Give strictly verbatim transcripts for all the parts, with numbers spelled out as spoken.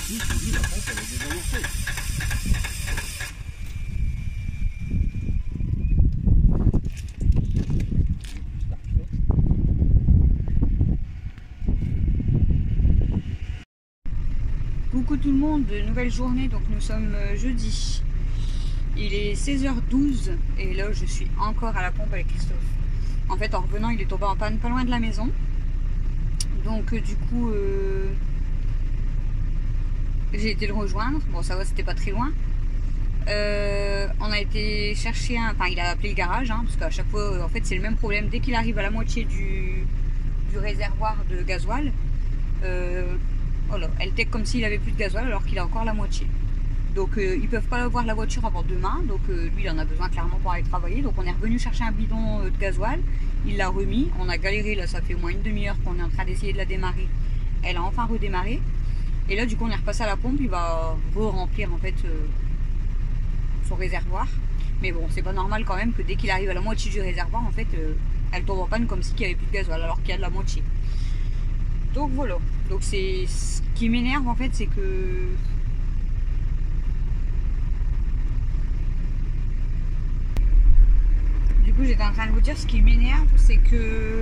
plus, je dis, la pompe, elle est déjà lancée. Coucou tout le monde, nouvelle journée, donc nous sommes jeudi. Il est seize heures douze et là je suis encore à la pompe avec Christophe. En fait en revenant il est tombé en panne pas loin de la maison. Donc du coup euh, j'ai été le rejoindre. Bon ça va, c'était pas très loin. Euh, on a été chercher un... Enfin il a appelé le garage hein, parce qu'à chaque fois en fait c'est le même problème. Dès qu'il arrive à la moitié du, du réservoir de gasoil, euh, oh là, elle tèque comme s'il avait plus de gasoil alors qu'il a encore la moitié. Donc euh, ils peuvent pas avoir la voiture avant demain, donc euh, lui il en a besoin clairement pour aller travailler. Donc on est revenu chercher un bidon de gasoil, il l'a remis, on a galéré, là ça fait au moins une demi-heure qu'on est en train d'essayer de la démarrer. Elle a enfin redémarré. Et là du coup on est repassé à la pompe, il va re-remplir en fait euh, son réservoir. Mais bon c'est pas normal quand même que dès qu'il arrive à la moitié du réservoir en fait euh, elle tombe en panne comme si il n'y avait plus de gasoil alors qu'il y a de la moitié. Donc voilà, donc c'est ce qui m'énerve en fait, c'est que du coup j'étais en train de vous dire ce qui m'énerve, c'est que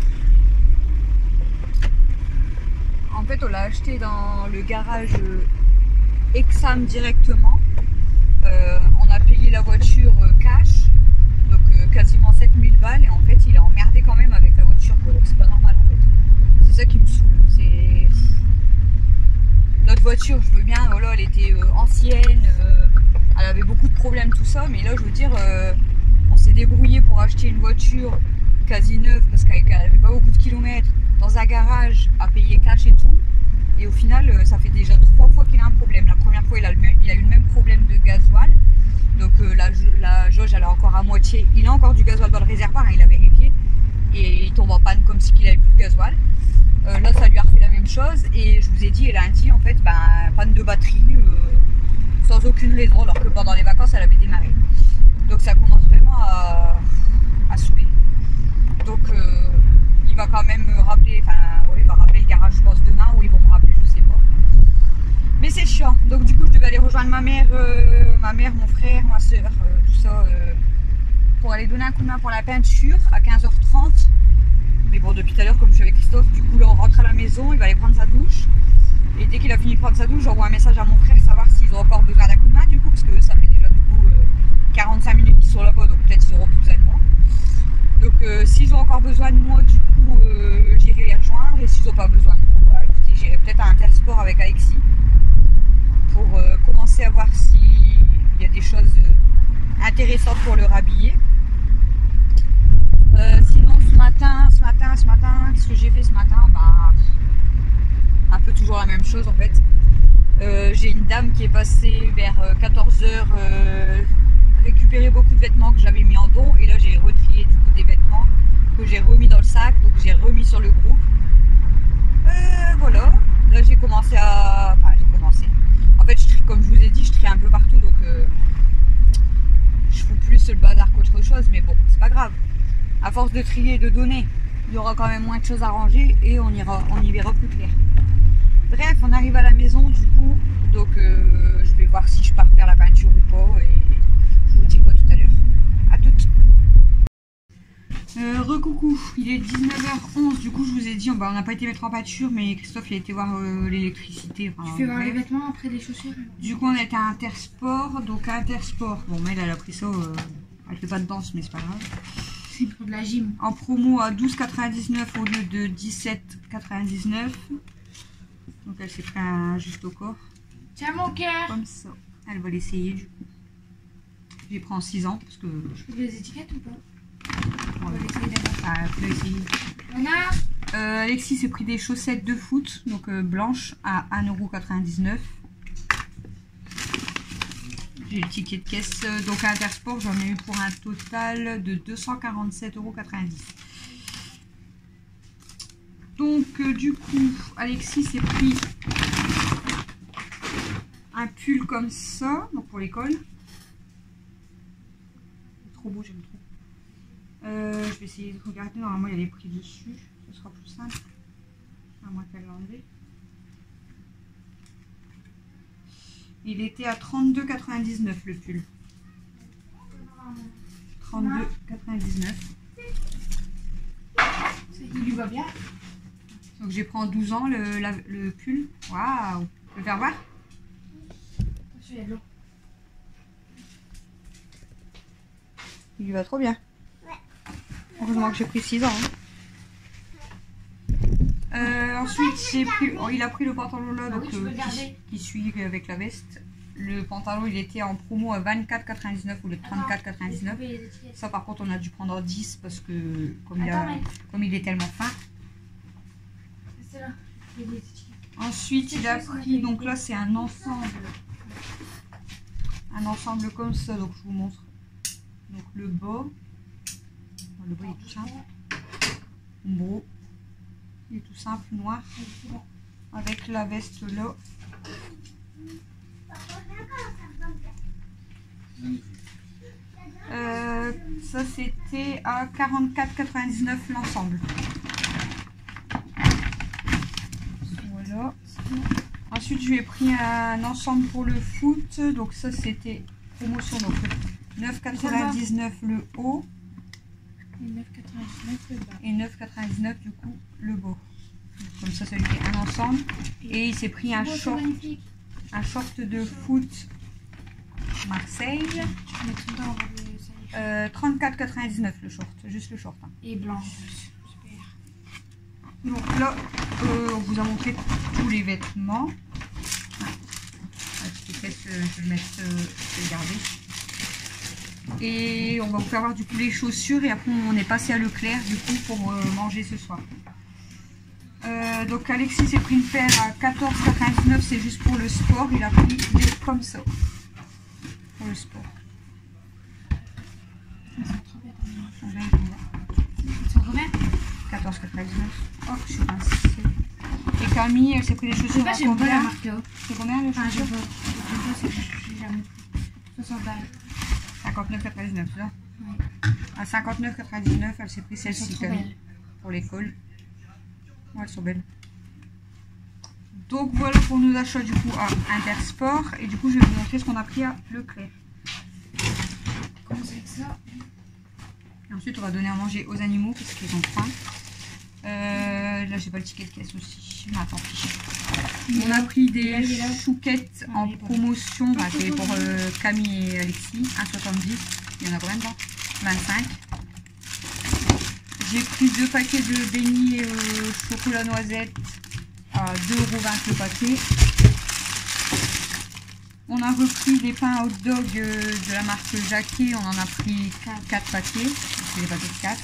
en fait on l'a acheté dans le garage Exam directement. Euh, on a payé la voiture cash, donc euh, quasiment sept mille balles, et en fait il est emmerdé quand même avec la voiture quoi, donc c'est pas normal en fait. C'est ça qui me saoule. C'est notre voiture, je veux bien, voilà, elle était euh, ancienne, euh, elle avait beaucoup de problèmes, tout ça, mais là, je veux dire, euh, on s'est débrouillé pour acheter une voiture quasi neuve parce qu'elle n'avait pas beaucoup de kilomètres dans un garage à payer cash et tout. Et au final, euh, ça fait déjà trois fois qu'il a un problème. La première fois, il a, le, il a eu le même problème de gasoil. Donc euh, la, la jauge, elle est encore à moitié. Il a encore du gasoil dans le réservoir, hein, il a vérifié. Et il tombe en panne comme si il avait plus de gasoil. Euh, là ça lui a refait la même chose et je vous ai dit, et lundi en fait ben, panne de batterie euh, sans aucune raison alors que pendant les vacances elle avait démarré. Donc ça commence vraiment à, à saouler. Donc euh, il va quand même me rappeler, enfin oui, il va rappeler le garage je pense demain ou ils vont me rappeler, je sais pas. Mais c'est chiant, donc du coup je devais aller rejoindre ma mère, euh, ma mère, mon frère, ma soeur, euh, tout ça euh, pour aller donner un coup de main pour la peinture à quinze heures trente. Mais bon, depuis tout à l'heure, comme je suis avec Christophe, du coup là on rentre à la maison, il va aller prendre sa douche. Et dès qu'il a fini de prendre sa douche, j'envoie un message à mon frère savoir s'ils ont encore besoin d'un coup de main du coup, parce que ça fait déjà du coup euh, quarante-cinq minutes qu'ils sont là-bas, donc peut-être qu'ils auront plus besoin de moi. Donc euh, s'ils ont encore besoin de moi, du coup euh, j'irai les rejoindre, et s'ils n'ont pas besoin de moi, bah, écoutez, j'irai peut-être à Intersport avec Alexis pour euh, commencer à voir s'il y a des choses euh, intéressantes pour le rhabiller. Euh, sinon ce matin, ce matin, ce matin, qu'est-ce que j'ai fait ce matin? Bah, un peu toujours la même chose en fait. Euh, j'ai une dame qui est passée vers quatorze heures euh, récupérer beaucoup de vêtements que j'avais mis en don, et là j'ai retrié du coup des vêtements que j'ai remis dans le sac, donc j'ai remis sur le groupe. Euh, voilà, là j'ai commencé à... Enfin j'ai commencé. En fait je trie, comme je vous ai dit, je trie un peu partout, donc euh, je fous plus le bazar qu'autre chose, mais bon, c'est pas grave. À force de trier et de donner, il y aura quand même moins de choses à ranger et on, ira, on y verra plus clair. Bref, on arrive à la maison du coup, donc euh, je vais voir si je pars faire la peinture ou pas, et je vous dis quoi tout à l'heure. A toutes. Euh, Recoucou, il est dix-neuf heures onze, du coup je vous ai dit, on n'a pas été mettre en peinture, mais Christophe il a été voir euh, l'électricité. Enfin, tu fais voir les vêtements après les chaussures. Du coup on était à Intersport, donc à Intersport, bon mais elle a pris ça, euh, elle fait pas de danse mais c'est pas grave. C'est pour de la gym. En promo à douze quatre-vingt-dix-neuf au lieu de dix-sept quatre-vingt-dix-neuf. Donc elle s'est pris un juste au corps. Tiens mon cœur. Comme ça. Elle va l'essayer du coup. J'ai pris en six ans parce que... Je peux les étiquettes ou pas? On va l'essayer d'abord. Ah, elle peut essayer. On a euh, Alexis s'est pris des chaussettes de foot, donc euh, blanches à un euro quatre-vingt-dix-neuf. J'ai le ticket de caisse, donc à Intersport, j'en ai eu pour un total de deux cent quarante-sept euros quatre-vingt-dix. Donc euh, du coup, Alexis s'est pris un pull comme ça, donc pour l'école. C'est trop beau, j'aime trop. Euh, je vais essayer de regarder, normalement il y a les prix dessus, ce sera plus simple. À moins qu'elle l'enlève. Il était à trente-deux quatre-vingt-dix-neuf le pull. trente-deux quatre-vingt-dix-neuf. Il lui va bien. Donc j'ai pris en douze ans le, la- le pull. Waouh! Tu veux le faire voir? Il y a de l'eau. Il lui va trop bien. Heureusement que j'ai pris six ans. hein. Euh, ensuite, j'ai pris, oh, il a pris le pantalon là, Ah donc oui, tu peux euh, le qui, garder. qui suit avec la veste. Le pantalon, il était en promo à vingt-quatre quatre-vingt-dix-neuf ou le trente-quatre quatre-vingt-dix-neuf. Les étiquettes. Ça, par contre, on a dû prendre dix parce que comme il, Attends, a, mais comme il est tellement fin. c'est là. Il y a des étiquettes. Ensuite, il a pris, donc là, c'est un ensemble. Un ensemble comme ça, donc je vous montre. Donc le bas. Le bas, il est tout simple. Beau. Il est tout simple, noir. Avec la veste là. Euh, ça c'était à quarante-quatre quatre-vingt-dix-neuf l'ensemble. Voilà. Ensuite je lui ai pris un ensemble pour le foot. Donc ça c'était promotion. Donc neuf quatre-vingt-dix-neuf le haut Et neuf quatre-vingt-dix-neuf le bas. et neuf quatre-vingt-dix-neuf du coup le bas. Comme ça ça lui fait un ensemble. Et il s'est pris un Oh, c'est short, magnifique. un short de foot Marseille. Tu peux mettre dedans avant de salir. Euh, trente-quatre quatre-vingt-dix-neuf le short, juste le short. hein. Et blanc. Super. Donc là, euh, on vous a montré tous les vêtements. Ah, la petite pièce, euh, je vais le mettre, euh, je vais le garder. Et on va vous faire voir du coup les chaussures et après on est passé à Leclerc du coup pour euh, manger ce soir. Euh, donc Alexis s'est pris une paire à quatorze quatre-vingt-dix-neuf, c'est juste pour le sport. Il a pris des comme ça pour le sport. Ils sont trop bêtes. hein. Ils sont bien, ils sont bien. Ils sont combien? quatorze quatre-vingt-dix-neuf. Oh, je suis rincée. Et Camille, elle s'est pris des Je sais chaussures pas, à j'aime pas la combien? marque. hein. C'est combien les Enfin, j'aime chaussures? pas. J'aime pas, c'est que j'ai jamais pris. soixante balles. cinquante-neuf quatre-vingt-dix-neuf, c'est ça? Ouais. À cinquante-neuf quatre-vingt-dix-neuf, elle s'est pris Elles sont celle-ci, trop Camille, belles. pour l'école. Ouais, elles sont belles. Donc voilà pour nos achats du coup à Intersport. Et du coup, je vais vous montrer ce qu'on a pris à Leclerc. Comment c'est que ça? Et ensuite, on va donner à manger aux animaux parce qu'ils ont faim. Euh, là, j'ai pas le ticket de caisse aussi. Mais tant pis. On a pris des Là, il est là. chouquettes Ah, en il est pas promotion. Enfin, c'est pour euh, Camille et Alexis. un soixante-dix. Il y en a combien dedans? vingt-cinq. J'ai pris deux paquets de beignets euh, chocolat noisette à deux euros vingt le paquet. On a repris des pains hot dog euh, de la marque Jacquet. On en a pris quatre paquets. C'est des paquets de quatre.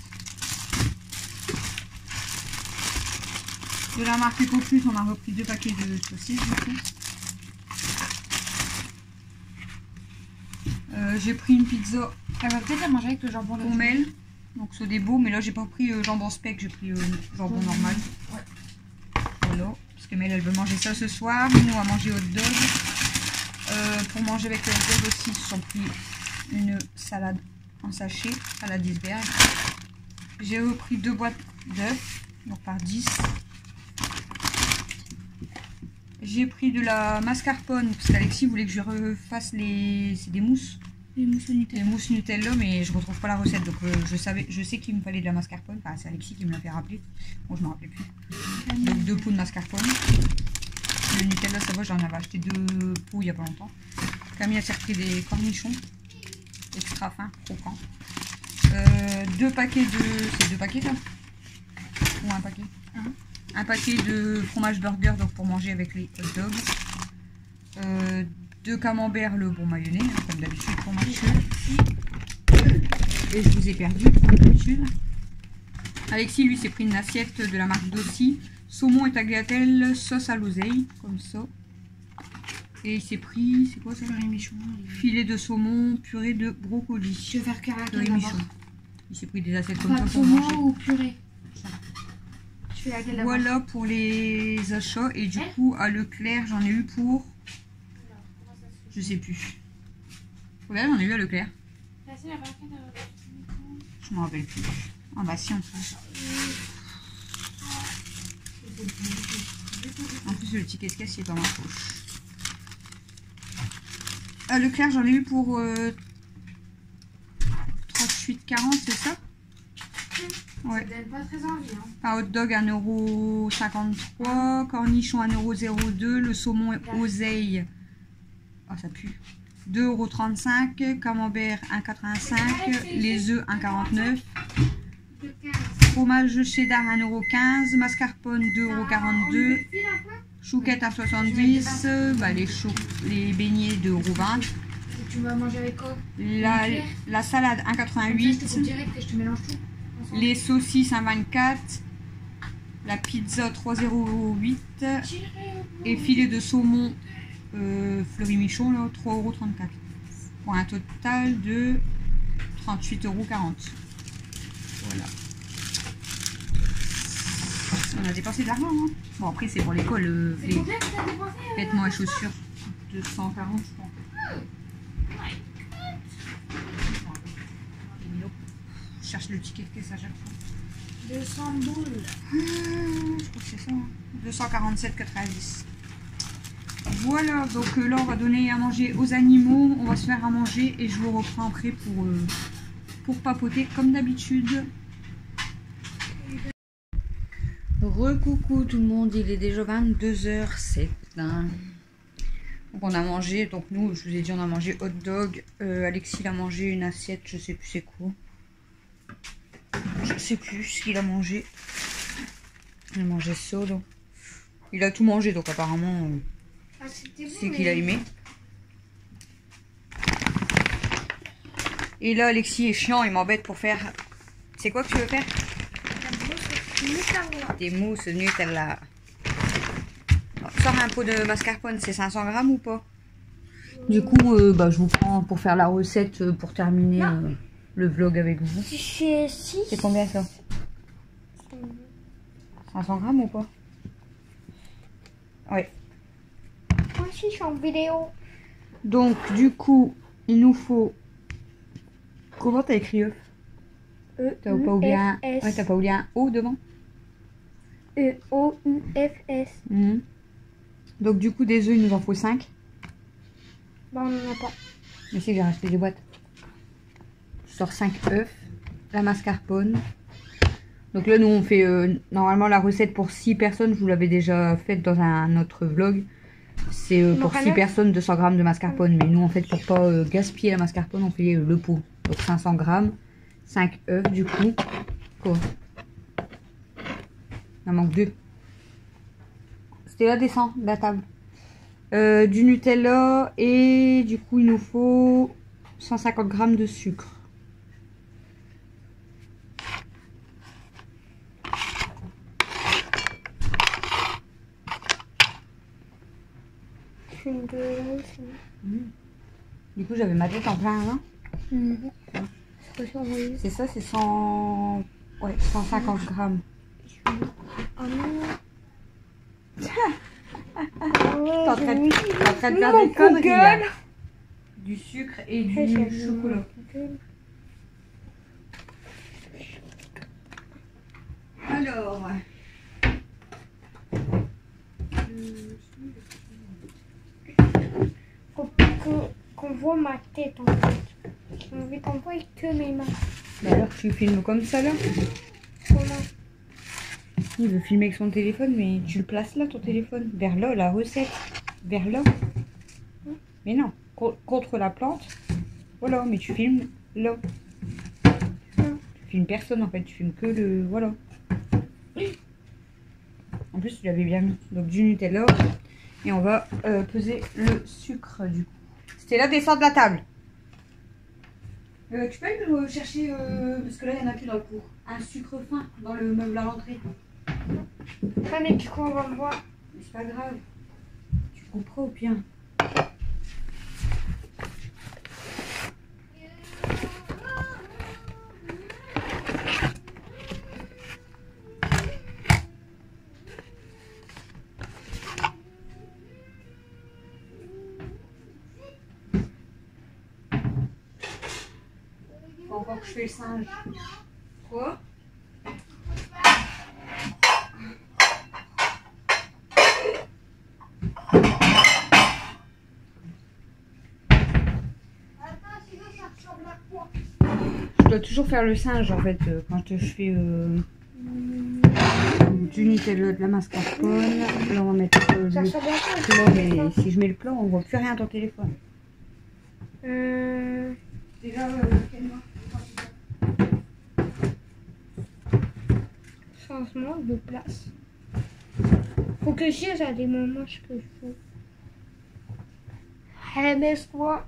De la marque EcoPlus, on a repris deux paquets de saucisses du coup. Euh, j'ai pris une pizza Elle va peut-être la manger avec le jambon de pommel. Donc c'est des beaux, mais là j'ai pas pris euh, jambon spec, j'ai pris euh, jambon Mmh. normal. Ouais. Voilà. Parce que Mel elle veut manger ça ce soir. Nous on va manger hot dog. Euh, pour manger avec le hot dog aussi, ils se sont pris une salade en sachet, salade iceberg. J'ai repris deux boîtes d'œufs, donc par dix. J'ai pris de la mascarpone, parce qu'Alexis voulait que je refasse les... C'est des mousses. Les mousses au Des Nutella. mousses Nutella, mais je retrouve pas la recette, donc euh, je savais, je sais qu'il me fallait de la mascarpone. Enfin, c'est Alexis qui me l'a fait rappeler. Bon, je me rappelais plus. Donc deux pots de mascarpone. Le Nutella, ça va, j'en avais acheté deux pots il y a pas longtemps. Camille a repris des cornichons extra fins, croquants. Euh, deux paquets de... C'est deux paquets ça? Ou un paquet? Un. Un paquet de fromage burger, donc pour manger avec les hot dogs. Euh, deux camemberts, le bon mayonnaise, hein, comme d'habitude pour Mathieu. Et je vous ai perdu, comme d'habitude. Alexis, lui, s'est pris une assiette de la marque Dossi. Saumon et tagliatelle, sauce à l'oseille, comme ça. Et il s'est pris, c'est quoi ça? Purée michon. Filet de saumon, purée de brocoli. Je vais faire caractère Purée d'abord. michon. Il s'est pris des assiettes comme Enfin, ça pour manger. saumon ou purée? Je fais laquelle d'abord? Voilà pour les achats. Et du coup, à Leclerc, j'en ai eu pour... Je sais plus. Combien j'en ai eu à Leclerc? Je m'en rappelle plus. Ah bah si, en plus. En plus, le ticket de caisse il est dans ma poche. À Leclerc, j'en ai eu pour euh, trente-huit quarante, c'est ça? Ouais. Ça donne pas très envie. Hein. Un hot dog un euro cinquante-trois, cornichon un euro zéro deux, le saumon oseille, oh ça pue, deux euros trente-cinq, camembert un euro quatre-vingt-cinq, les œufs un euro quarante-neuf, fromage cheddar un euro quinze, mascarpone deux euros quarante-deux, chouquette un euro soixante-dix, bah, les, chou les beignets deux euros vingt. Tu vas manger avec quoi? La, la salade un euro quatre-vingt-huit, les saucisses un euro vingt-quatre, la pizza trois euros huit et filet de saumon euh, Fleury Michon là, trois euros trente-quatre pour un total de trente-huit euros quarante. Voilà. On a dépensé de l'argent. Hein. Bon, après, c'est pour l'école, euh, les vêtements et chaussures. deux cent quarante, je pense. Je cherche le ticket de caisse à chaque fois. deux cents boules. Je crois que c'est ça. Hein. deux cent quarante-sept quatre-vingt-dix. Voilà, donc euh, là, on va donner à manger aux animaux. On va se faire à manger et je vous reprends après pour, euh, pour papoter comme d'habitude. Recoucou tout le monde, il est déjà vingt-deux heures sept. Hein. Donc on a mangé, donc nous, je vous ai dit, on a mangé hot dog. Euh, Alexis il a mangé une assiette, je sais plus c'est quoi. Je sais plus ce qu'il a mangé. Il a mangé solo. Il a tout mangé, donc apparemment, euh, Ah, c'est bon, qu'il a aimé. Et là, Alexis est chiant, il m'embête pour faire... C'est quoi que tu veux faire? Des mousses Nutella. Sors un pot de mascarpone, c'est cinq cents grammes ou pas? Du coup, euh, bah, je vous prends pour faire la recette, euh, pour terminer euh, le vlog avec vous. C'est combien ça? cinq cents grammes ou pas? Ouais. Moi aussi, je suis en vidéo. Donc, du coup, il nous faut... Comment t'as écrit œuf? E T'as pas oublié un... Ouais, t'as pas oublié un O devant? E O U F S. Mmh. Donc, du coup, des œufs, il nous en faut cinq. Bah, on n'en a pas. Mais si, j'ai racheté des boîtes. Je sors cinq œufs. La mascarpone. Donc là, nous, on fait euh, normalement la recette pour six personnes. Je vous l'avais déjà faite dans un autre vlog. C'est euh, pour six personnes, deux cents grammes de mascarpone. Mais nous, en fait, pour pas euh, gaspiller la mascarpone, on fait euh, le pot. Donc cinq cents grammes. cinq œufs, du coup. Quoi? Il en manque deux. C'était là, descend de la table. Euh, du Nutella. Et du coup, il nous faut cent cinquante grammes de sucre. Mmh. Du coup, j'avais ma tête en plein là. Mmh. C'est ça, c'est cent... Ouais, cent cinquante grammes. Oh non. T'es en train de, en train de faire des conneries là. Du sucre et du hey, chocolat. Alors... Qu'on voit ma tête en fait. On veut qu'on voit que mes mains. Bah alors tu filmes comme ça là? Comment? Il veut filmer avec son téléphone, mais tu le places là ton téléphone. Vers là, la recette. Vers là. Hum. Mais non, co contre la plante. Voilà, mais tu filmes là. Hum. Tu filmes personne en fait, tu filmes que le... Voilà. En plus tu l'avais bien mis. Donc du Nutella. Et on va euh, peser le sucre du coup. C'était là, descendre de la table. Euh, tu peux aller me chercher, euh, parce que là il n'y en a plus dans le cours, un sucre fin dans le meuble à l'entrée. Ah mais du coup on va le voir. Mais c'est pas grave. Tu couperas au pire. Faut encore que je fais le singe. Quoi? dois toujours faire le singe en fait euh, quand je fais euh, du Nutella, de la mascarpone. Là on va mettre euh, Ça le sort bien quoi, plan, mais si je mets le plan on voit plus rien dans ton téléphone. Euh, Déjà, euh, changement de place. Faut que je gère à des moments ce que je fais. Allez, baisse-toi.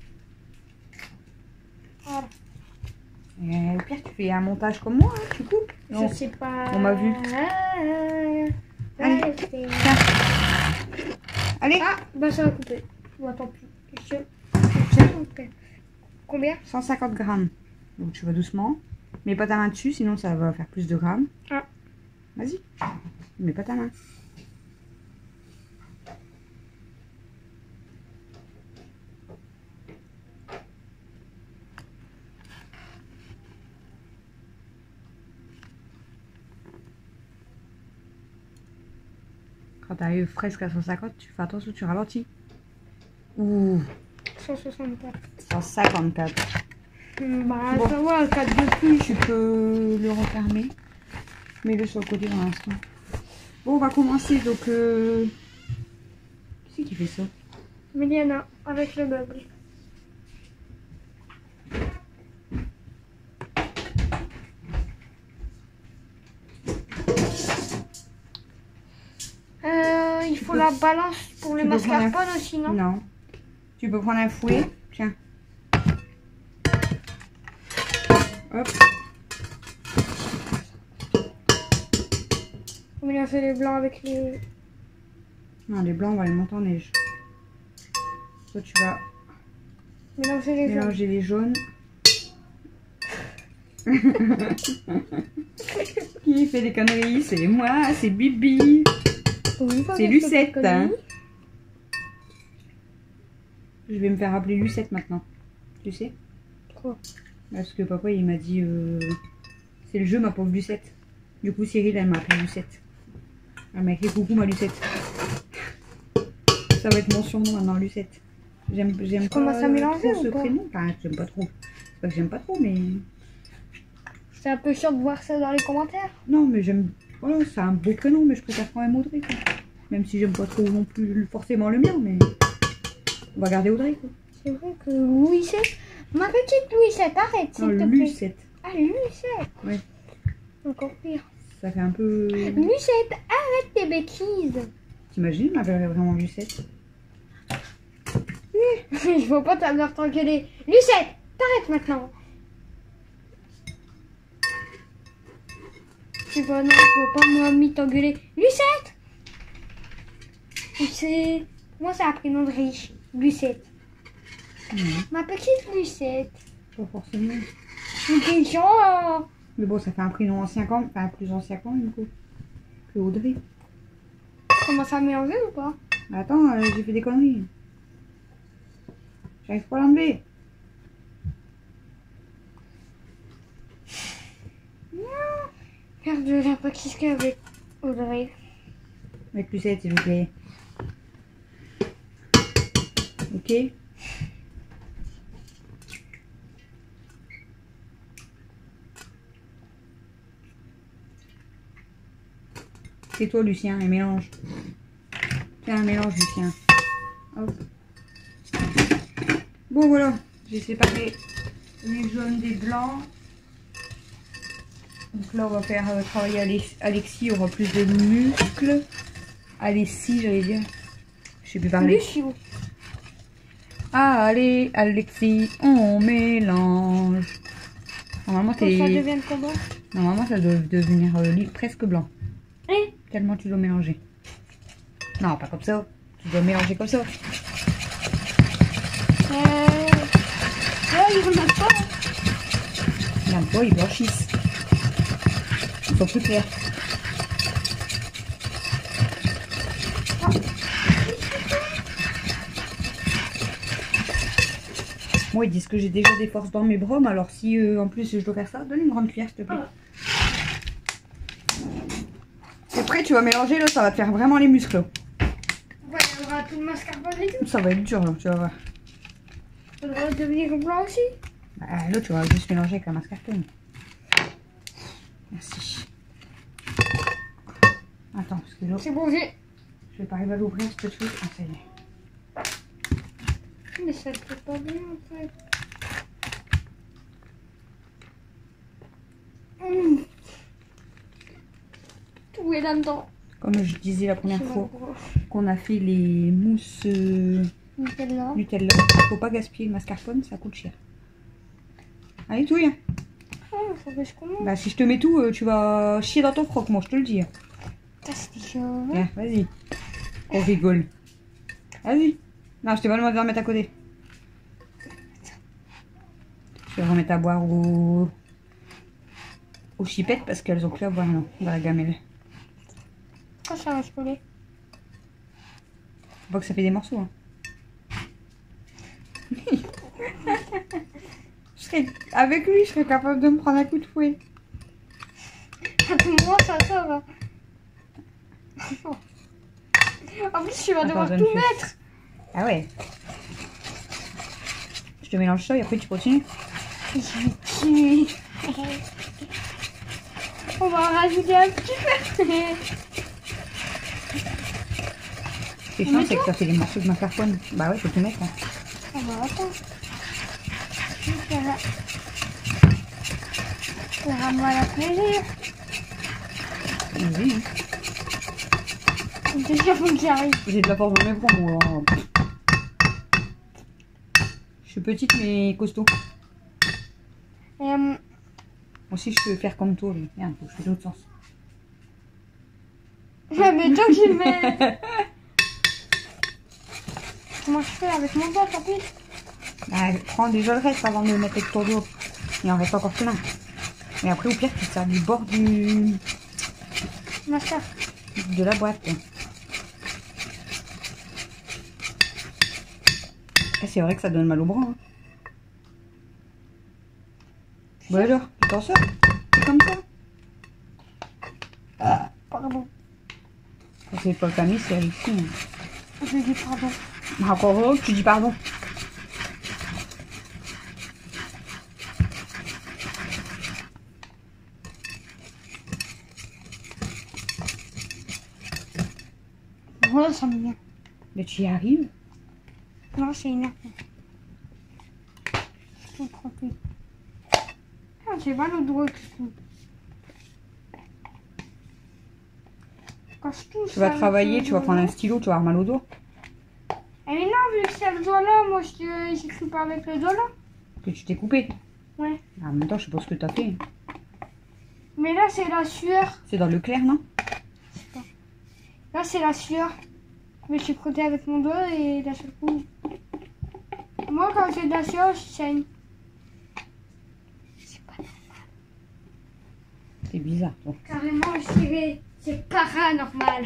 Voilà. Et au pire tu fais un montage comme moi, hein, tu coupes. Non. Je sais pas. On m'a vu. Ah, Allez. ouais, c'est- Allez, Ah, bah ça va couper. Bon, tant pis. Je... je- Combien? cent cinquante grammes. Donc tu vas doucement. Mets pas ta main dessus, sinon ça va faire plus de grammes. Ah. Vas-y. Mets pas ta main. Quand tu arrives presque à cent cinquante, tu fais attention, tu ralentis. Ouh, cent soixante-quatre. cent cinquante-quatre. Hum, Bah, Bon. ça va, un quatre de plus. Tu peux le refermer. Mets-le sur le côté pour l'instant. Bon, on va commencer. Donc, euh... qui c'est qui fait ça? Miliana, avec le meuble. Euh, il faut peux- la balance pour les tu peux prendre un- mascarpone aussi, non? Non. Tu peux prendre un fouet. Tiens. Hop. Faut mélanger les blancs avec les... Non, les blancs, on va les monter en neige. Toi, tu vas Mélanger les jaunes. mélanger les jaunes. Qui fait des conneries? C'est moi, c'est Bibi. Oui, pas C'est quelque Lucette, chose hein. connu. Je vais me faire appeler Lucette maintenant. Tu sais? Quoi? Parce que papa, il m'a dit... euh, c'est le jeu, ma pauvre Lucette. Du coup, Cyril, elle m'a appelé Lucette. Elle m'a écrit coucou, ma Lucette. Ça va être mon surnom maintenant, Lucette. J'aime j'aime pas commences à mélanger trop ou ce pas? prénom. Enfin, j'aime pas trop. C'est pas que j'aime pas trop, mais... C'est un peu chiant de voir ça dans les commentaires. Non, mais j'aime... Voilà, c'est un beau prénom, mais je préfère quand même Audrey, quoi. Même si j'aime pas trop non plus forcément le mien, mais... On va garder Audrey, quoi. C'est vrai que Louisette... Ma petite Louisette, arrête, Non, s'il te plaît. Lucette. Ah, Lucette. Ouais. Encore pire. Ça fait un peu... Lucette, arrête tes bêtises. T'imagines, on m'appellerait vraiment Lucette. Je vois pas ta mère t'engueuler. Lucette, t'arrêtes maintenant. Tu vois, non, je vois pas moi mi t'engueuler. Lucette. C'est... Moi, c'est un prénom de riche. Lucette. Non, Ma petite Lucette. pas forcément. Une question. euh, Mais bon, ça fait un prénom ancien quand même. Enfin, plus ancien quand même, quoi. Que Audrey. Commence à mélanger ou pas? Mais attends, euh, j'ai fait des conneries. J'arrive pas à l'enlever. Merde, je viens pas kisser avec Audrey. Avec Lucette, s'il vous plaît. Ok. C'est toi, Lucien, et mélange. Tiens, mélange, Lucien. Hop. Bon, voilà. J'ai séparé les jaunes des blancs. Donc là, on va faire euh, travailler Alex- Alexis. Il aura plus de muscles. Alexis, j'allais dire. Je sais plus parler. Lucio. Allez, Alexis, on mélange. Normalement, Quand ça t'es... devient comment? Normalement, ça doit devenir euh, li- presque blanc. Eh, Tellement tu dois mélanger. Non, pas comme ça. Tu dois mélanger comme ça. euh... Là, ils remarquent pas. Regarde pas, ils blanchissent. Ils sont plus clairs. Moi, ils disent que j'ai déjà des forces dans mes bras, mais alors si euh, en plus je dois faire ça, donne une grande cuillère, s'il te plaît. Et après, tu vas mélanger, là, ça va te faire vraiment les muscles. Là. Ouais, il y aura tout le mascarpone et tout. Ça va être dur, là, tu vas voir. Ça devrait devenir blanc aussi. Bah, l'autre, tu vas juste mélanger avec la mascarpone. Merci. Attends, parce que l'autre... C'est bon, j'ai... Je vais pas arriver à l'ouvrir, ce truc. Ah, ça y est. Mais ça te fait pas bien, en fait. Mmh. Tout est là-dedans. Comme je disais la première fois qu'on a fait les mousses euh, Nutella. Nutella, faut pas gaspiller le mascarpone, ça coûte cher. Allez, touille. Oh, faut que je commence. Bah, si je te mets tout, euh, tu vas chier dans ton froc, moi, je te le dis. Putain, c'est chaud. Tiens, vas-y. On rigole. Vas-y. Non, je t'ai pas demandé de remettre à côté. Je vais remettre à boire au... aux chipettes parce qu'elles ont plus à boire, non, dans la gamelle. Pourquoi ça va se coller? Faut pas que ça fait des morceaux, hein. Je serais... Avec lui, je serais capable de me prendre un coup de fouet. À tout moment, ça sort. Hein. En plus, tu vas Attends, devoir donne tout feu. mettre. Ah ouais. Je te mélange ça et après tu continues. Je vais tuer. On va en rajouter un petit peu. Ce qui est chiant, c'est que ça fait des morceaux de mascarpone. Bah ouais, faut tout mettre. Hein. Ah bah attends. Je vais faire faire à moi la plaisir. Vas-y. Hein. Déjà, faut que j'arrive. J'ai de la force dans mes bras, moi. Je suis petite mais costaud. Euh, Moi aussi, je peux faire comme toi. Mais merde, faut que je fais l'autre sens. mais toi qui le mets. Comment je fais avec mon doigt, tant pis. Bah, prends déjà le reste avant de le mettre avec ton doigt. Il en reste encore plein. Et après, au pire, tu te sers du bord du... Ma soeur. de la boîte. Ah, c'est vrai que ça donne mal au bras. Hein. Bon alors, tu t'en sors? C'est comme ça. Ah, pardon. C'est pas Camille, c'est Alexis. Hein. Je dis pardon. Encore heureux que tu dis pardon. Voilà, ça me vient. Mais tu y arrives? Non, c'est énervant. Je suis tranquille. Ah, j'ai mal au doigt. Quand je touche, Tu vas ça travailler, me tu vas fait prendre un mal. stylo, tu vas avoir mal au doigt. Eh mais non, vu que c'est le doigt là, moi je j'écris pas avec le doigt là. Que tu t'es coupé. Ouais. En même temps, je sais pas ce que t'as fait. Mais là, c'est la sueur. C'est dans le clair, non? Là, c'est la sueur. Mais je suis frotté avec mon doigt et d'un seul coup. Moi, quand j'ai de la sueur, je saigne. C'est pas normal. C'est bizarre, toi. Carrément, je dirais, c'est paranormal.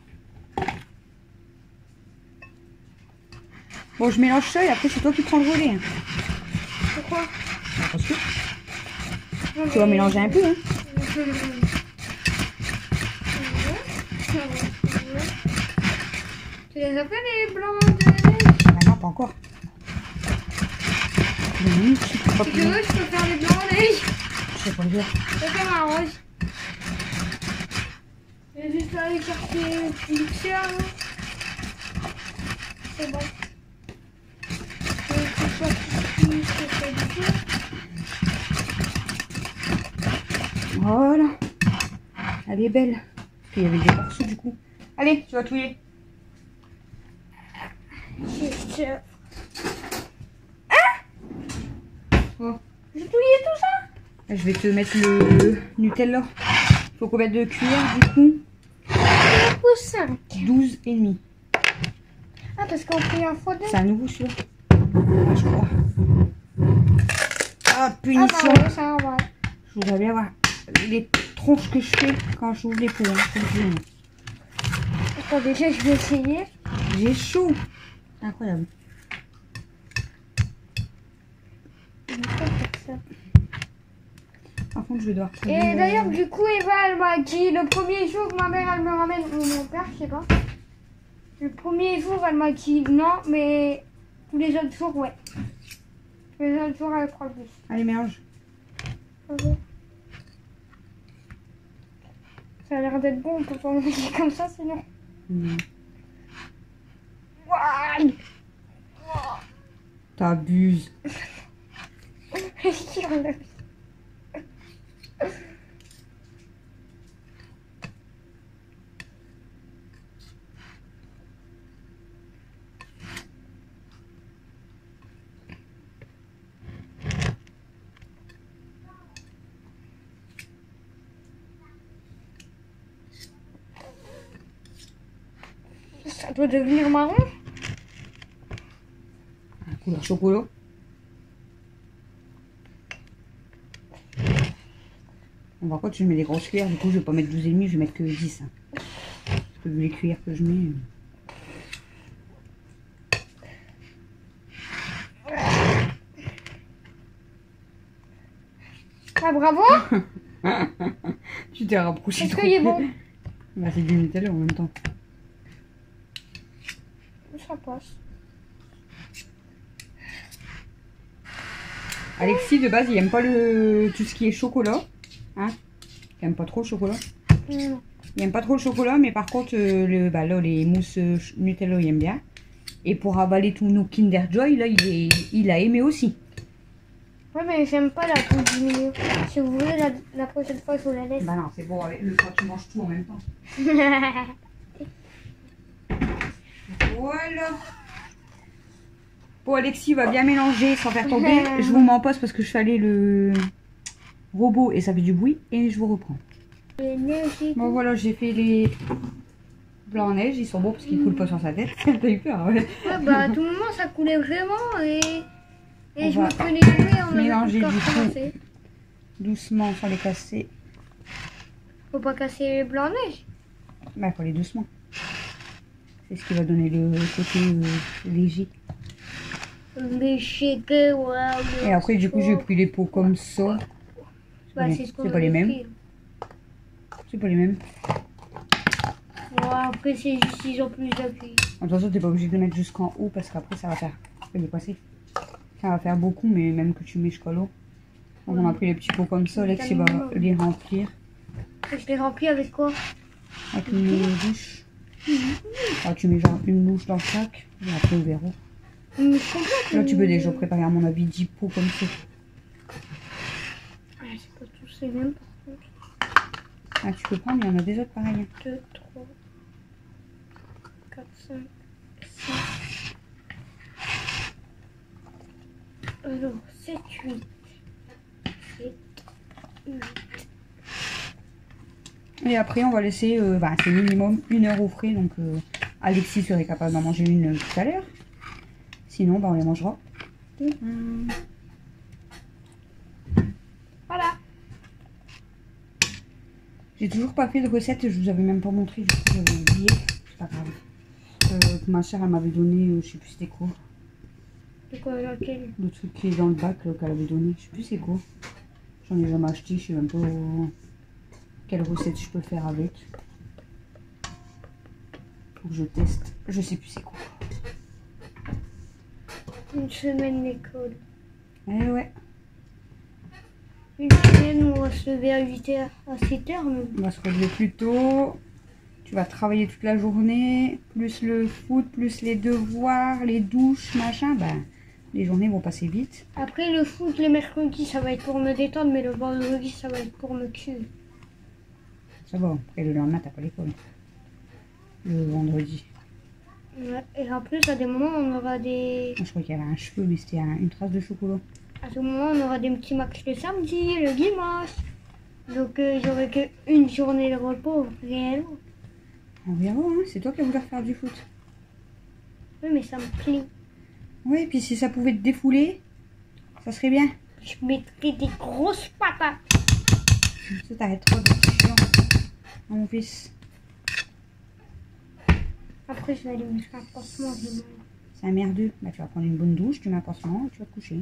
Bon, je mélange ça et après, c'est toi qui prends le relais. Hein. Pourquoi? Bah, parce que tu vas mélanger un peu. Hein. Tu les as fait les blancs de neige? Bah non, pas encore. Deux minutes, je sais pas Si tu plus. veux, je peux faire les blancs de neige. Je sais pas le dire. Je peux faire un rose. Je vais juste aller chercher le petit mixeur. là. C'est bon. Je vais que ce soit petit, que ce soit du tout. Voilà. Elle est belle. Parce qu'il y avait des morceaux du coup. Allez, tu vas touiller. Juste. euh, Oh. J'ai touillé tout ça? Je vais te mettre le Nutella. Faut combien de cuillères du coup? Ou cinq. douze et demi. Ah, parce qu'on fait un faux C'est un nouveau celui-là. Ah, je crois. Ah, Ah, punition. bah ouais, ça va. Je voudrais bien voir les tronches que je fais quand j'ouvre les pots. Hein. Faut que je dise. Attends, déjà, je vais essayer. J'ai chaud. Incroyable. Je vais pas faire ça. Par contre, je vais devoir trouver, Et euh, d'ailleurs, du coup, Eva, elle m'a dit le premier jour que ma mère, elle me ramène, ou mon père, je sais pas. Le premier jour, elle m'a dit non, mais tous les autres jours, ouais. Mais j'ai toujours à la croix plus. Allez, mélange. Ça a l'air d'être bon, on peut pas manger comme ça sinon. Mmh. Waouh. T'abuses. Ça doit devenir marron. Couleur chocolat. Bon, par contre, tu mets des grosses cuillères, du coup, je vais pas mettre douze et demi, je vais mettre que dix. Hein. Parce que vu les cuillères que je mets. Ah, bravo. Tu t'es rapproché. Est-ce qu'il est bon? Bah, c'est du Nutella en même temps. Ça passe. Alexis, de base, il aime pas le tout ce qui est chocolat. Hein, il aime pas trop le chocolat. Mmh. Il aime pas trop le chocolat, mais par contre, euh, le, bah, là, les mousses euh, Nutella, il aime bien. Et pour avaler tous nos Kinder Joy, là, il, est, il a aimé aussi. Ouais, mais j'aime pas la peau du milieu. Si vous voulez, la, la prochaine fois, je vous la laisse. Bah non, c'est bon, avec le quand tu manges tout en même temps. Voilà. Bon, Alexis va bien mélanger sans faire tomber. Je vous mets en pause parce que je fais aller le robot et ça fait du bruit. Et je vous reprends. Bon, voilà, j'ai fait les blancs en neige. Ils sont beaux parce qu'ils coulent pas sur sa tête. T'as eu peur, ouais. Ouais, bah à tout moment, ça coulait vraiment et, et On je va me prenais jouer en mélanger même du temps. coup. Doucement sans les casser. Faut pas casser les blancs en neige. Bah, faut aller doucement. C'est ce qui va donner le côté euh, léger. Les shakers, waouh. Et après, du coup, j'ai pris les pots comme ça. Bah, C'est c'est ce qu'on pas, pas les avait mêmes. pris. C'est pas les mêmes. Ouais, après, c'est juste ils ont plus d'appui. De toute façon, t'es pas obligé de le mettre jusqu'en haut parce qu'après, ça va faire. Ça va passer. Ça va faire beaucoup, mais même que tu mets jusqu'à l'eau. Donc, on a pris les petits pots comme ça. Alex, il va les remplir. Et je les remplis avec quoi? Avec une bouche. Ah, tu mets genre une bouche dans chaque. Et après, on verra. Mais je comprends que... Là, tu peux déjà préparer, à mon avis, dix pots comme ça. Ah, c'est pas tous les mêmes, par contre. Ah, tu peux prendre, il y en a des autres pareils. deux, trois, quatre, cinq, six. Alors, sept, huit. sept, huit. Et après, on va laisser, euh, bah, c'est minimum une heure au frais. Donc, euh, Alexis serait capable d'en manger une euh, tout à l'heure. Sinon, bah, on les mangera. Mmh. Voilà. J'ai toujours pas fait de recette, je vous avais même pas montré, du coup j'avais oublié. C'est pas grave. Euh, ma soeur elle m'avait donné, euh, je sais plus c'était quoi. C'est quoi, laquelle? Le truc qui est dans le bac qu'elle avait donné, je sais plus c'est quoi. J'en ai jamais acheté, je sais même pas euh, quelle recette je peux faire avec. Faut que je teste, je sais plus c'est quoi. Une semaine d'école. Eh ouais. Une semaine où on va se lever à huit heures, à sept heures même. On va se relever plus tôt. Tu vas travailler toute la journée, plus le foot, plus les devoirs, les douches, machin. Ben, les journées vont passer vite. Après le foot, le mercredi, ça va être pour me détendre, mais le vendredi, ça va être pour me tuer. Ça va, après le lendemain, t'as pas l'école. Le vendredi. Ouais, et en plus, à des moments, on aura des... Moi, je crois qu'il y avait un cheveu, mais c'était un- une trace de chocolat. À ce moment, on aura des petits matchs le samedi, le dimanche. Donc, euh, j'aurai qu'une journée de repos, réellement. On verra, hein. C'est toi qui vas vouloir faire du foot. Oui, mais ça me plaît. Oui, puis si ça pouvait te défouler, ça serait bien. Je mettrai des grosses patates. Ça t'arrêtera d'être chiant, mon fils. Après, je vais aller me faire un pansement. j'ai mal. C'est un merdeux. Bah, tu vas prendre une bonne douche, tu mets un pansement et tu vas te coucher.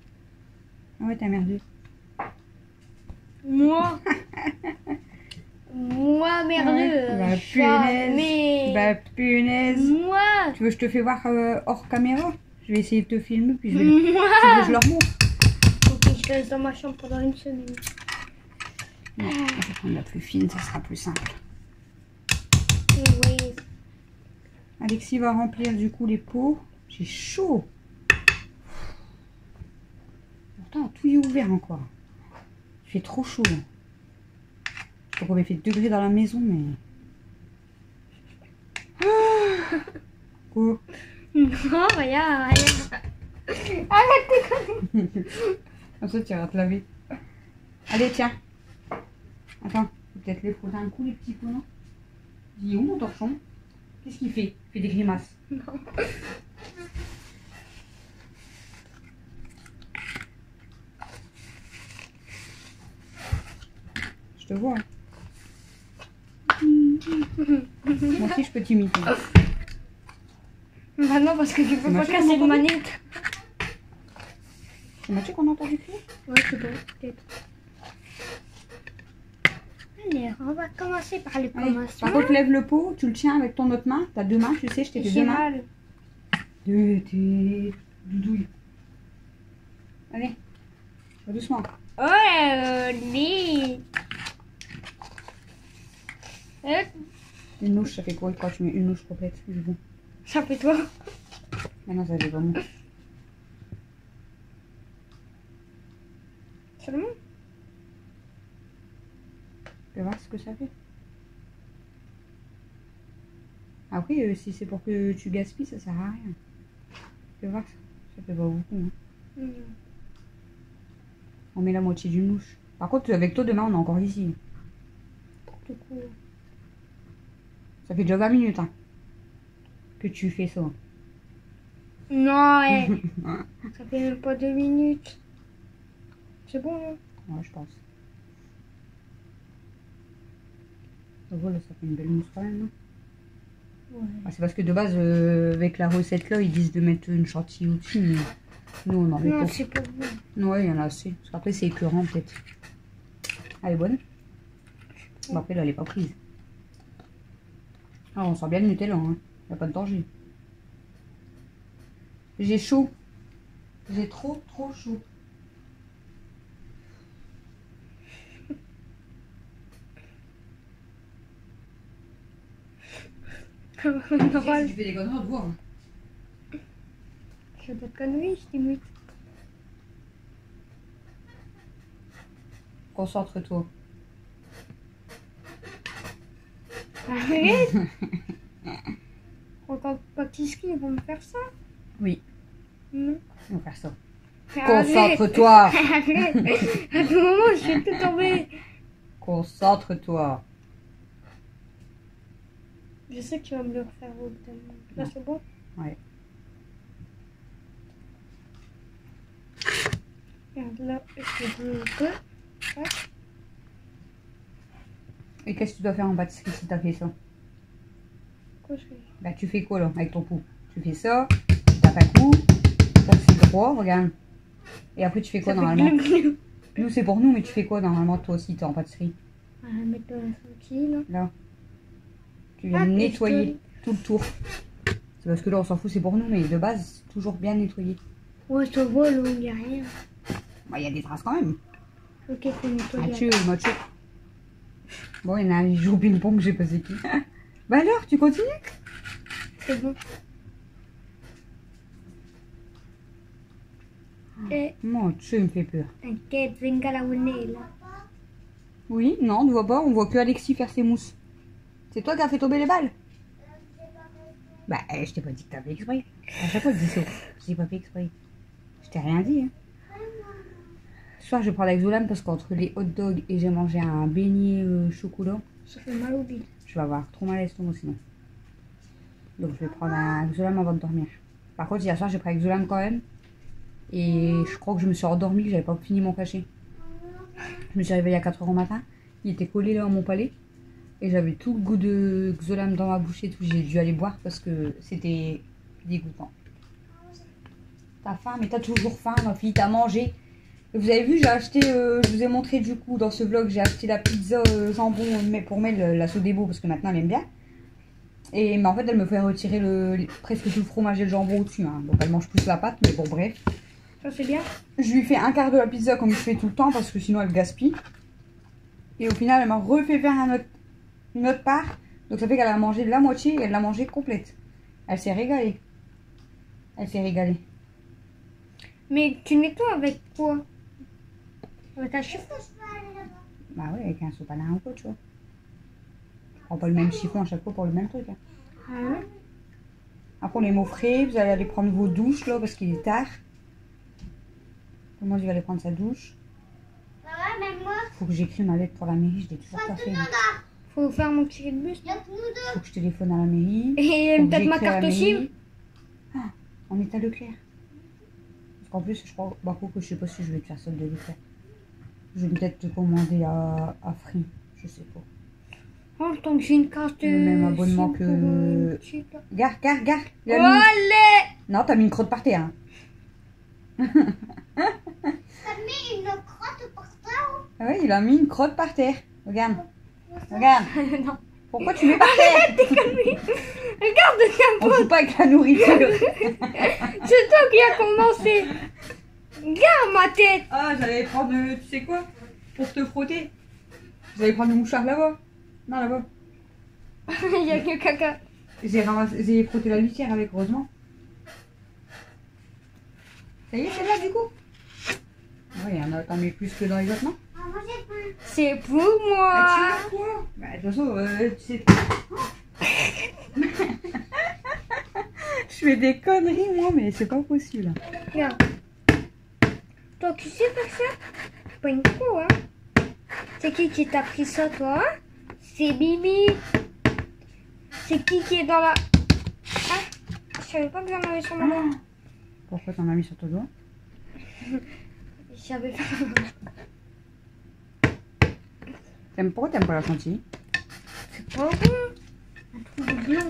Ah ouais, t'es un merdeux. Moi Moi, merdeux. Bah, Jamais. punaise. Bah, punaise. Moi. Tu veux que je te fais voir euh, hors caméra? Je vais essayer de te filmer, puis je vais... Tu veux Moi. que je leur montre? Faut que je reste dans ma chambre pendant une semaine. Non, je vais prendre la plus fine, ça sera plus simple. Oui. Alexis va remplir du coup les pots. J'ai chaud. Pourtant, tout est ouvert encore. Il fait trop chaud. Je sais pas combien il fait de degrés dans la maison, mais... Ah quoi? Non, rien, rien. Arrête de conneries. Comme ça, tu iras te laver. Allez, tiens. Attends, faut peut-être les frotter un coup, les petits pots, non? Dis où mon torchon? Qu'est-ce qu'il fait? Il fait des grimaces. Non. Je te vois. Hein. Moi aussi, je peux t'imiter. Bah non, parce que tu peux C'est pas Mathieu casser qu'on une entend manette. C'est Mathieu qu'on a entendu crier? Ouais, c'est bon, peut-être. Allez, on va commencer par le Allez, commencement. par contre, lève le pot, tu le tiens avec ton autre main. T'as deux mains, tu sais, je t'ai fait deux J'ai mains. mal. De tes doudouilles. Allez, va doucement. Oh, euh, nee. Hop, Une louche, ça fait quoi quand tu mets une louche complète? C'est bon. ça fait toi. Maintenant, ça fait vraiment. Seulement. Tu vas voir ce que ça fait. Après, euh, si c'est pour que tu gaspilles, ça sert à rien. Tu vas voir, ça, ça fait pas beaucoup. Hein. Mm. On met la moitié d'une louche. Par contre, avec toi, demain, on est encore ici. Du coup, Ça fait déjà vingt minutes hein, que tu fais ça. non, ouais. Ça fait même pas deux minutes. C'est bon, hein? Ouais, je pense. Voilà, ça fait une belle mousse quand même, non? Ouais. Ah, c'est parce que de base, euh, avec la recette là, ils disent de mettre une chantilly au-dessus, mais nous on en met Non, pas. c'est pas bon. Ouais, il y en a assez. Parce qu'après, c'est écœurant peut-être. Elle est bonne? Bon, après, là, elle est pas prise. Ah, on sent bien le Nutella, hein. Il n'y a pas de danger. J'ai chaud. J'ai trop, trop chaud. Normal. Tu fais des conneries, on te voit. Hein. Je fais pas de conneries, je t'imite. Concentre-toi. Arrête. Encore pâtisserie, ils vont me faire ça? Oui, Non. on va faire ça. Arrête. Concentre-toi. Arrête. À tout moment, je vais tout tomber. Concentre-toi. Je sais que tu vas me le refaire au bout d'un moment. Là, c'est bon? Ouais. Regarde, là, je veux un peu. Tac. Et qu'est-ce que tu dois faire en pâtisserie si tu as fait ça? Quoi, je fais? Bah, tu fais quoi là avec ton pot? Tu fais ça, tu tapes un coup, pour que c'est droit, regarde. Et après, tu fais quoi Ça fait normalement? glou, glou. Nous, c'est pour nous, mais tu fais quoi normalement toi aussi, t'es en pâtisserie? On va mettre dans la sortie, là. Là. Tu viens Ah, nettoyer putain. tout le tour. C'est parce que là, on s'en fout, c'est pour nous, mais de base, c'est toujours bien nettoyé. Ouais, ça va, là, il n'y a rien. Bah, il y a des traces quand même. Ok, faut nettoyer. Mathieu, Mathieu. Bon, il y en a un qui joue au ping-pong, je sais pas c'est qui. Bah alors, tu continues? C'est bon. Et Mathieu, il me fait peur. t'inquiète, venga la monnaie, là. Oui, non, on ne voit pas, on voit que Alexis faire ses mousses. C'est toi qui as fait tomber les balles? Bah, eh, je t'ai pas dit que t'as fait exprès. À chaque fois, je dis ça. Je t'ai pas fait exprès. Je t'ai rien dit, hein. Ce soir, je vais prendre avec Zolam parce qu'entre les hot dogs et j'ai mangé un beignet euh, chocolat, Ça fait mal au bide. je vais avoir trop mal à l'estomac sinon. Donc, je vais prendre un Zolam avant de dormir. Par contre, hier soir, j'ai pris avec Zolam quand même. Et je crois que je me suis endormie, que j'avais pas fini mon cachet. Je me suis réveillée à quatre heures au matin. Il était collé là à mon palais. Et j'avais tout le goût de Xolam dans ma bouche et tout. J'ai dû aller boire parce que c'était dégoûtant. T'as faim, mais t'as toujours faim, ma fille. T'as mangé Vous avez vu, j'ai acheté, euh, je vous ai montré du coup dans ce vlog, j'ai acheté la pizza euh, jambon mais pour Mel, la Sodebo, parce que maintenant elle aime bien. Et mais en fait, elle me fait retirer le, presque tout le fromage et le jambon au-dessus. Hein. Donc elle mange plus la pâte, mais bon, bref. Ça, c'est bien. Je lui fais un quart de la pizza comme je fais tout le temps parce que sinon elle gaspille. Et au final, elle m'a refait faire un autre, une autre part. Donc ça fait qu'elle a mangé la moitié et elle l'a mangée complète. Elle s'est régalée. Elle s'est régalée. Mais tu nettoies avec quoi? Avec un chiffon? Bah oui, avec un sopalin ou quoi, tu vois. Je prends pas le même chiffon à chaque fois pour le même truc. Hein. Ah ouais. Après, on est mots frais, vous allez aller prendre vos douches là parce qu'il est tard. Moi, je vais aller prendre sa douche. Faut que j'écris ma lettre pour la mairie, je l'ai toujours pas fait. Faut faire mon ticket de bus. Faut que je téléphone à la mairie. Et Faut que peut-être ma j'écris à la carte aussi. mairie. Ah, en état Leclerc. Parce qu'en plus, je crois, bah, que je sais pas si je vais te faire solde de Leclerc. Je vais peut-être te commander à, à Free, je sais pas. Oh, tant que j'ai une carte. Le même abonnement SIM que. pour une petite- Gare, gare, gare. Il a mis- Allez. Non, t'as mis une crotte par terre. Hein. T'as mis une crotte par terre? Ah oui, il a mis une crotte par terre. Regarde. Regarde. Non. Pourquoi tu mets par terre? Regarde, tiens, On joue pas avec la nourriture. c'est toi qui as commencé. Regarde ma tête. Ah, j'allais prendre, euh, tu sais quoi? Pour te frotter. J'allais prendre le mouchoir là-bas. Non, là-bas. Il y a que caca. J'ai ramassé- j'ai frotté la litière avec, heureusement. Ça y est, c'est là du coup? Oui, il y en a, t'en mets plus que dans les autres, non? Ah, moi j'ai pas. C'est pour moi. Ah, tu veux quoi? Bah, de toute façon, euh, tu sais. Je fais des conneries, moi, mais c'est pas possible. Regarde. Toi, tu sais faire ça? C'est pas une pro, hein. C'est qui qui t'a pris ça, toi? Hein? C'est Bibi. C'est qui qui est dans la... Ah, je savais pas que j'en avais sur mon doigt. Pourquoi t'en as mis sur ton doigt? Je savais pas. T'aimes, pourquoi t'aimes pas la chantilly? C'est pas bon. Un truc blanc.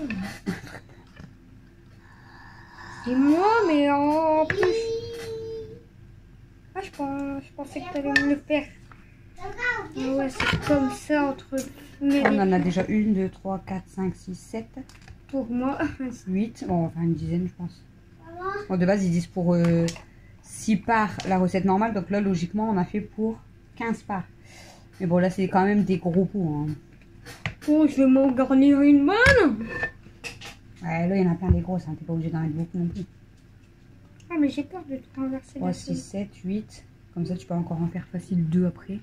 C'est moi, mais en plus... Ah, je, pense, je pensais que t'allais me le faire. Ah ouais, c'est comme ça entre mes On en a déjà une, deux, trois, quatre, cinq, six, sept, pour moi. huit. Bon, enfin une dizaine, je pense. Bon, de base, ils disent pour euh, six parts la recette normale. Donc là, logiquement, on a fait pour quinze parts. Mais bon, là, c'est quand même des gros pots. Hein. Oh, je vais m'en garnir une bonne. Ouais, là, il y en a plein des grosses. Hein. T'es pas obligé d'en mettre beaucoup non plus. Ah, mais j'ai peur de te renverser trois, la six, soupe. sept, huit. Comme ça, tu peux encore en faire facile deux après.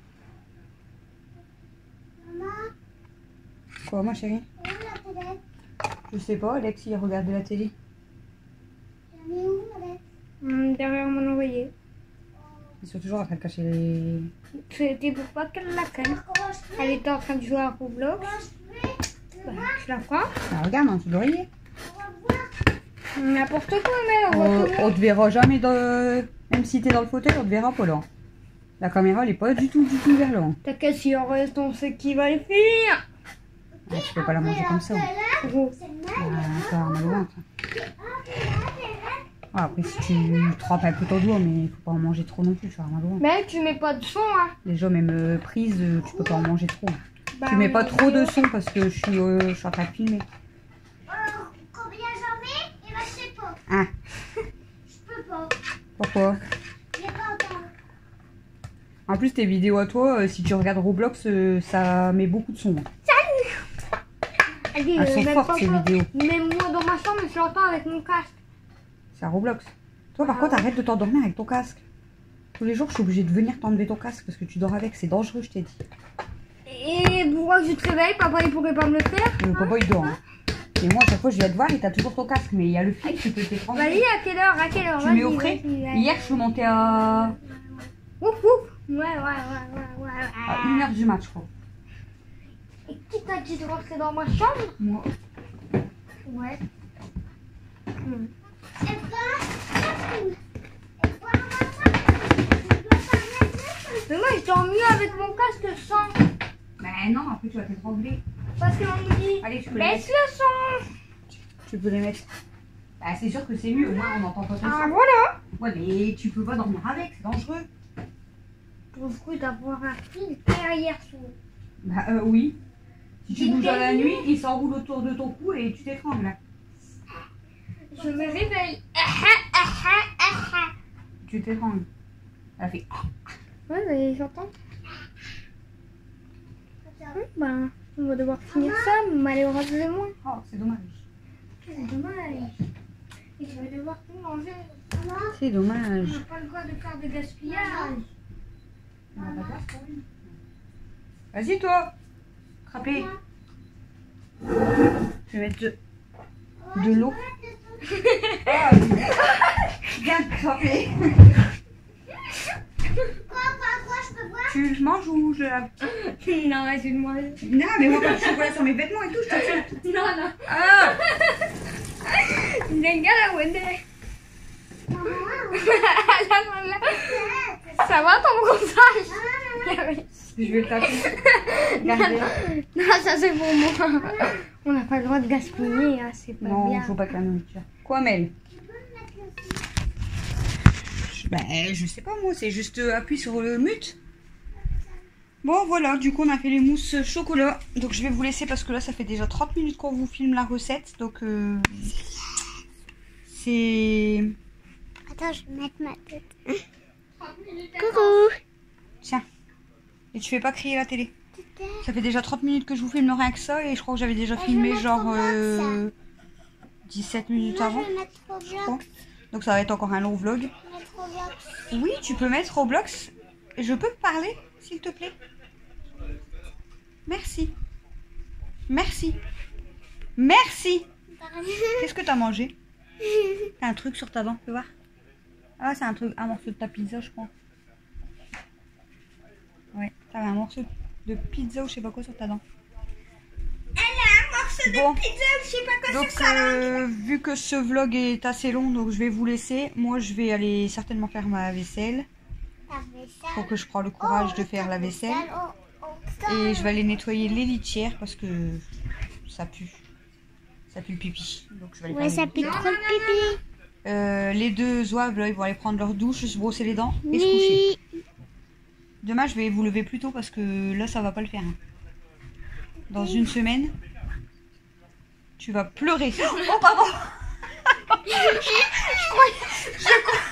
Maman, Quoi, ma chérie? où est la télé? Je sais pas, Alex, il regarde la télé. J'en ai où, Alex? Hum, derrière mon oreiller. Ils sont toujours en train de cacher les... C'était pour pas qu'elle la crème. Comment je fais? Elle était en train de jouer à Roblox. Comment je fais? Bah, tu la feras. Ah, regarde, en dessous de l'oreiller. On va voir. N'importe quoi, mais on On, va tout on te verra jamais dans... Même si t'es dans le fauteuil, on te verra pas là. La caméra, elle est pas du tout, du tout vers là. T'as qu'à s'y en reste, on sait qui va les faire. Ah, tu peux pas la manger comme ça. Gros. C'est Ah, mal. ça a mal au ventre. Ah, après, si tu trempes un peu ton doigt, mais il faut pas en manger trop non plus, tu vas avoir mal au ventre. Mais tu mets pas de son, hein. Déjà, même euh, prise, euh, tu peux pas en manger trop. Bah, Tu mets pas on- trop de son parce que je suis, euh, je suis en train de filmer. Oh, combien j'en mets? Eh ben, je sais pas. Ah, Je peux pas. pourquoi? Il n'y a pas autant. En plus, tes vidéos à toi, euh, si tu regardes Roblox, euh, ça met beaucoup de son. Allez, Elles euh, sont même fortes, pas ces ça. vidéos. Même moi dans ma chambre, je l'entends avec mon casque. C'est à Roblox. Toi, par Ah contre, ouais. arrête de t'endormir avec ton casque. Tous les jours, je suis obligée de venir t'enlever ton casque parce que tu dors avec. C'est dangereux, je t'ai dit. Et pourquoi je te réveille? Papa, il pourrait pas me le faire? Le papa, il dort. Hein. Et moi, à chaque fois, je viens te voir et t'as toujours ton casque. Mais il y a le fil qui peut t'étrangler. Vas-y, à quelle heure? À quelle heure? Tu Vas-y, mets au frais. vas-y, vas-y. Hier, je suis montée à, Ouf, ouf. Ouais, ouais, ouais, ouais, ouais. à une heure du match, je crois. Et qui t'a dit de rentrer dans ma chambre? Moi. Ouais. Hmm. Eh ben, Catherine. Eh ben, maman, je dois parler de Mais moi, je dors mieux avec mon casque sans. Mais non, après, tu vas t'étrangler. Parce qu'on me dit, Allez, tu peux les baisse mettre. le son. Tu peux les mettre. Bah, c'est sûr que c'est mieux. Au moins, on n'entend pas ton Ah, son. voilà. Ouais, mais tu peux pas dormir avec. C'est dangereux. pour le coup d'avoir un fil derrière sous. Bah euh, oui. Si tu J'ai bouges à la gagné. nuit, il s'enroule autour de ton cou et tu t'étrangles. Je me réveille. Tu t'étrangles. Elle a fait. Ouais, mais j'entends. Ben, on va devoir finir ça, malheureusement. Oh, c'est dommage. C'est dommage. Et je vais devoir tout manger. C'est On dommage. n'a pas le droit de faire de gaspillage. On a pas de place pour lui. Vas-y toi. Crapez. Je vais mettre de, de l'eau. Ah, viens crapper. Quoi, quoi, quoi, je peux voir? Tu le manges ou je la... Non, excuse-moi. Non, mais moi pas de chocolat sur mes vêtements et tout, je t'assure. Non, non. Ah, Nenga la wende. Maman, Ça va ton bronzage? je vais le taper. Regardez. Non, ça c'est pour moi. On n'a pas le droit de gaspiller, hein, c'est pas Non, bien. faut pas que la nourriture. Quoi, Mel? Ben, je sais pas moi, c'est juste euh, appuie sur le mute. Bon, voilà, du coup, on a fait les mousses chocolat. Donc, je vais vous laisser parce que là, ça fait déjà trente minutes qu'on vous filme la recette. Donc, euh, c'est... attends, je vais mettre ma tête. Coucou. Tiens. Et tu fais pas crier la télé. Ça fait déjà trente minutes que je vous filme rien que ça. Et je crois que j'avais déjà je vais filmé mettre genre au bloc, euh, dix-sept minutes Moi, avant. je vais mettre au je crois. bloc. Donc, ça va être encore un long vlog. Mettre au bloc. Oui, tu peux mettre Roblox. Je peux te parler, s'il te plaît? Merci. Merci. Merci. Qu'est-ce que t'as mangé? T'as un truc sur ta dent, fais voir. Ah, c'est un truc, un morceau de ta pizza, je crois. Ouais, t'avais un morceau de pizza ou je sais pas quoi sur ta dent. Elle a un morceau Bon. de pizza, je sais pas quoi Donc, sur sa langue. euh, vu que ce vlog est assez long, donc je vais vous laisser. Moi, je vais aller certainement faire ma vaisselle. La vaisselle. Faut que je prends le courage de faire la vaisselle. Oh, oh, Et je vais aller nettoyer les litières parce que ça pue. Ça pue le pipi. Donc je vais aller Ouais, faire ça les pue litières. trop le pipi. Euh, les deux zouaves, là, ils vont aller prendre leur douche, se brosser les dents et se coucher. Oui. Demain, je vais vous lever plus tôt parce que là, ça va pas le faire. hein. Dans une semaine, tu vas pleurer. Oh, pardon. je croyais... Je, croyais-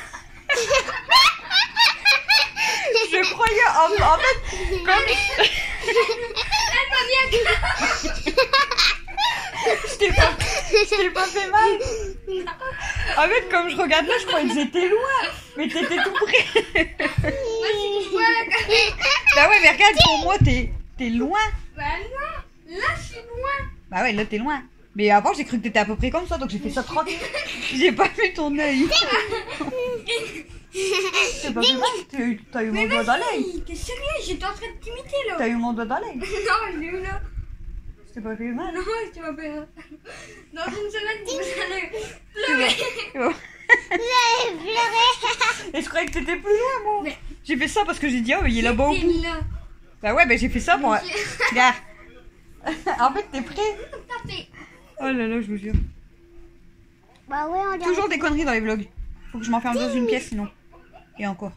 je croyais... En, en fait, comme... Je t'ai pas... je t'ai pas fait mal. En fait, comme je regarde là, je croyais que j'étais loin. Mais t'étais tout près. Bah ouais, mais regarde, pour moi, t'es t'es loin. Bah non, là je suis loin. Bah ouais, là, t'es loin. Mais avant, j'ai cru que t'étais à peu près comme ça, donc j'ai fait ça tranquille. J'ai pas vu ton œil. C'est pas mal, t'as eu, t'as eu mon doigt dans l'œil. T'es sérieux? J'étais en train de t'imiter là. T'as eu mon doigt dans l'œil. Non, je l'ai eu là. C'était pas fait mal. Non, tu vas faire. Dans une semaine, vous allez C'est bon. C'est bon. J'ai pleuré. Et je croyais que t'étais plus loin, moi. Mais- J'ai fait ça parce que j'ai dit, oh, il est là-bas au bout. T'es là. Bah ouais, bah j'ai fait ça pour... Regarde. En fait, t'es prêt? Tapez. Oh là là, je vous jure. Bah ouais, on dirait. Toujours des conneries dans les vlogs. Faut que je m'enferme dans une pièce sinon. Et encore.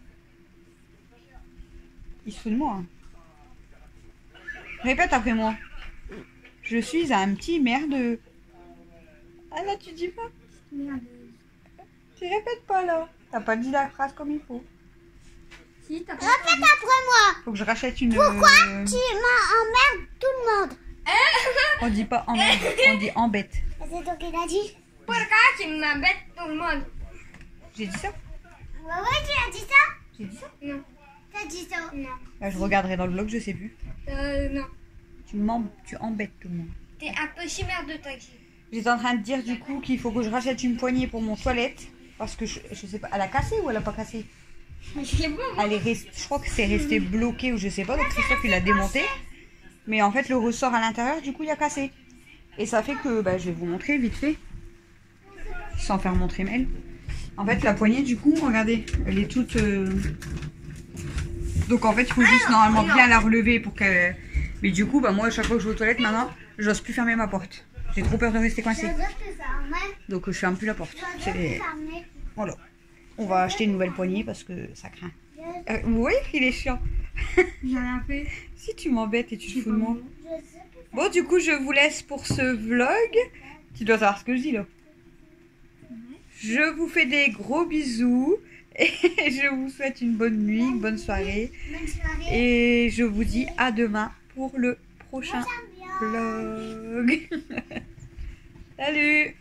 Il se fout de moi. Hein. Répète après moi. Je suis un petit merde. Ah là, tu dis pas? Merde. Tu répètes pas là. T'as pas dit la phrase comme il faut. Si, t'as pas. Répète après moi. Faut que je rachète une... Pourquoi euh, tu m'emmerdes tout le monde? On dit pas embête, on dit embête. C'est toi qui l'as dit? Pourquoi tu m'embêtes tout le monde? J'ai dit ça? Ouais, ouais, tu as dit ça? J'ai dit ça? Non. T'as dit ça? Non. Bah, je regarderai dans le vlog, je sais plus. Euh, non. Tu m'em... tu embêtes tout le monde. T'es un peu chimère de ta vie. J'étais en train de dire du coup qu'il faut que je rachète une poignée pour mon toilette. Parce que je, je sais pas, elle a cassé ou elle a pas cassé? Je sais pas, moi. Elle est restée, je crois que c'est resté bloqué ou je sais pas, donc Christophe il l'a démonté. Mais en fait le ressort à l'intérieur du coup il a cassé. Et ça fait que, bah je vais vous montrer vite fait. Sans faire montrer Mel. En fait la poignée du coup, regardez, elle est toute... euh, Donc en fait il faut juste normalement bien la relever pour qu'elle... Mais du coup bah moi à chaque fois que je vais aux toilettes maintenant, j'ose plus fermer ma porte. J'ai trop peur de rester coincée. Je veux que ça emmène. Donc je ferme plus la porte. Je veux C'est- que ça emmène. Voilà. On va acheter une nouvelle poignée parce que ça craint. Je veux Euh, oui, il est chiant. J'ai rien fait. Si tu m'embêtes et tu te fous de moi. Je sais que Bon, du coup, je vous laisse pour ce vlog. Tu dois savoir ce que je dis là. Je vous fais des gros bisous. Et je vous souhaite une bonne nuit, une bonne soirée. bonne soirée. Et je vous dis à demain pour le prochain Moi, j'aime bien. vlog. Salut!